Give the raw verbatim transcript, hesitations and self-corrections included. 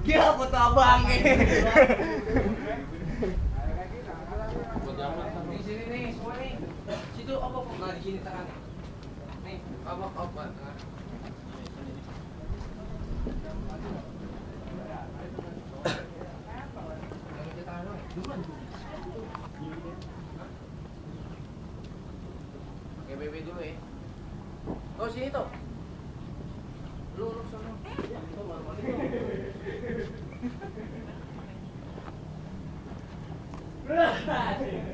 Gila foto abang ini. Di sini nih, semua nih. Situ apa kok nggak di sini tangan? Nih, apa apa tengah. Oke, B B dulu ya. Oh, sini tuh. Lu lu sono. Bro.